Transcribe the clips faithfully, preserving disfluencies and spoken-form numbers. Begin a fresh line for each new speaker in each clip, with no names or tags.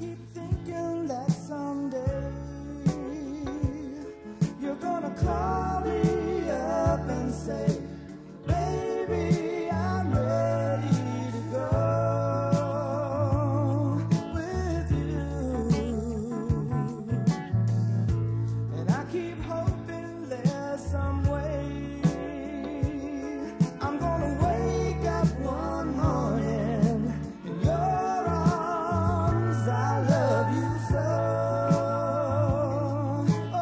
keep thinking that someday you're gonna call me up and say, baby, I'm ready to go with you. And I keep hoping there's some way I'm gonna wake up one morning in your arms. I love you so. Oh,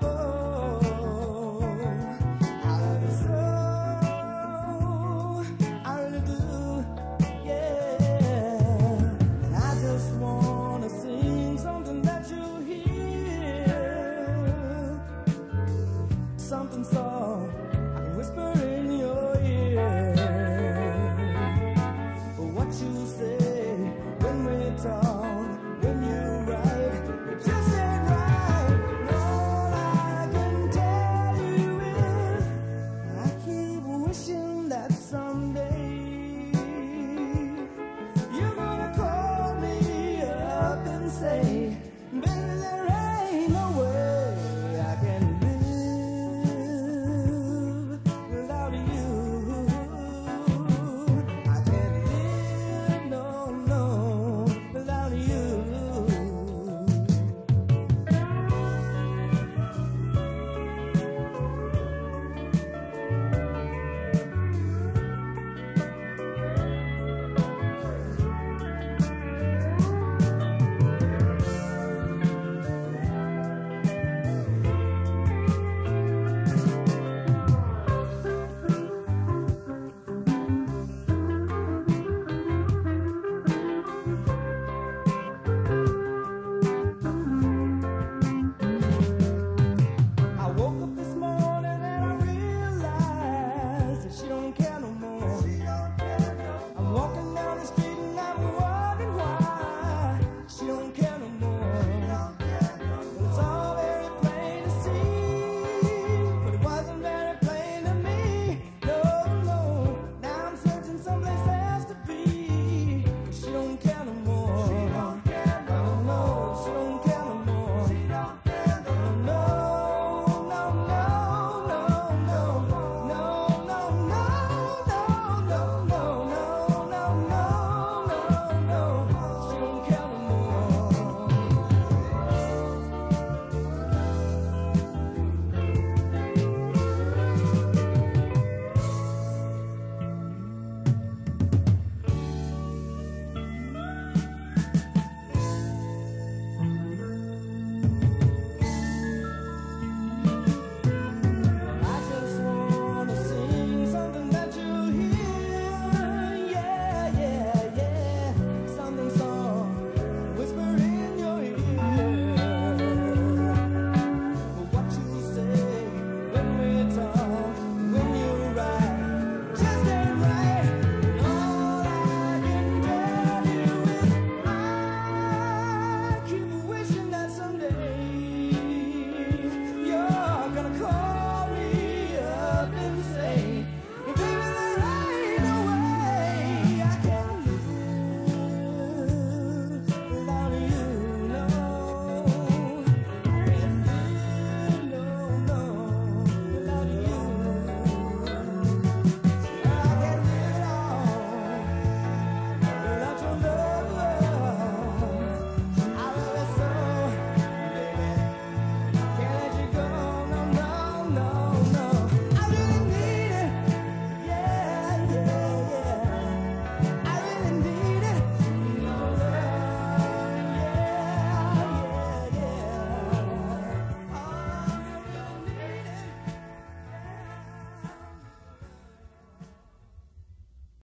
I love you so. I really do, yeah. And I just wanna sing something that you hear, something soft I can whisper in your ear. But what you say when we talk, when you write, it just ain't right. And all I can tell you is I keep wishing that someday you're gonna call me up and say, baby, there